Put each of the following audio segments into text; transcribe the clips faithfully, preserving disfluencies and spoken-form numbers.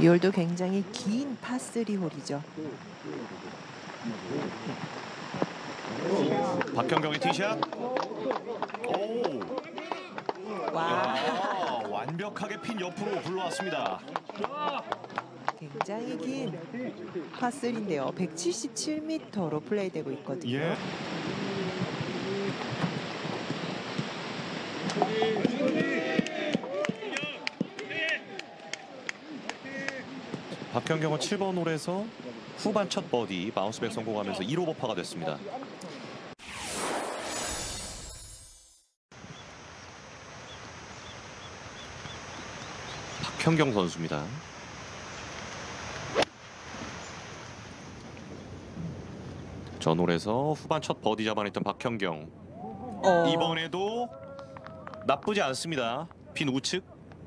이 홀도 굉장히 긴 파쓰리 홀이죠. 박현경의 티샷. 오. 와. 야, 완벽하게 핀 옆으로 굴러왔습니다. 굉장히 긴 파쓰리인데요. 백칠십칠 미터로 플레이되고 있거든요. 예. 박현경은 칠 번 홀에서 후반 첫 버디 바운스백 성공하면서 일 오버파가 됐습니다. 박현경 선수입니다. 전 홀에서 후반 첫 버디 잡아냈던 박현경. 어. 이번에도 나쁘지 않습니다. 핀 우측.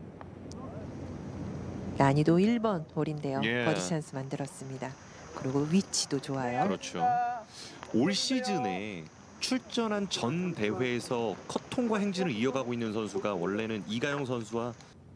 난이도 일 번 홀인데요. 예. 버디 찬스 만들었습니다. 그리고 위치도 좋아요. 그렇죠. 올 시즌에 출전한 전 대회에서 컷통과 행진을 이어가고 있는 선수가 원래는 이가영 선수와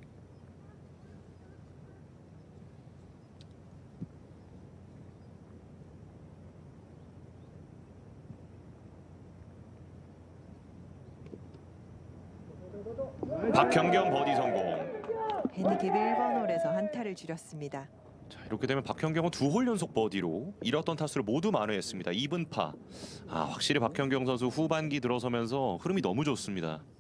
박현경 버디 성공. 핸디캡 일 번 홀에서 한타를 줄였습니다. 자, 이렇게 되면 박현경은 두 홀 연속 버디로 잃었던 타수를 모두 만회했습니다. 이분 파. 아, 확실히 박현경 선수 후반기 들어서면서 흐름이 너무 좋습니다.